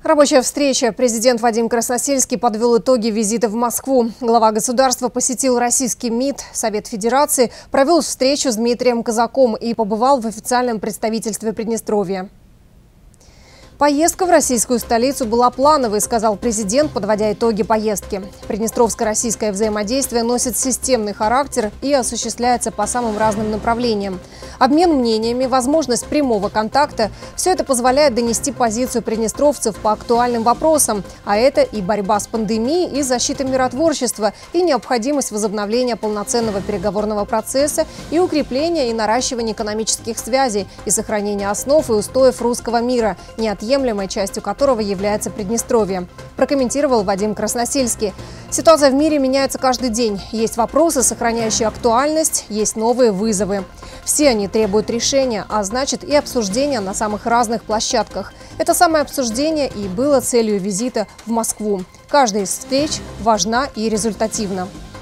Рабочая встреча. Президент Вадим Красносельский подвел итоги визита в Москву. Глава государства посетил российский МИД, Совет Федерации, провел встречу с Дмитрием Казаком и побывал в официальном представительстве Приднестровья. Поездка в российскую столицу была плановой, сказал президент, подводя итоги поездки. Приднестровско-российское взаимодействие носит системный характер и осуществляется по самым разным направлениям. Обмен мнениями, возможность прямого контакта – все это позволяет донести позицию приднестровцев по актуальным вопросам. А это и борьба с пандемией, и защита миротворчества, и необходимость возобновления полноценного переговорного процесса, и укрепления и наращивания экономических связей, и сохранения основ и устоев русского мира, неотъемлемой частью которого является Приднестровье, прокомментировал Вадим Красносельский. Ситуация в мире меняется каждый день. Есть вопросы, сохраняющие актуальность, есть новые вызовы. Все они требуют решения, а значит и обсуждения на самых разных площадках. Это самое обсуждение и было целью визита в Москву. Каждая из встреч важна и результативна.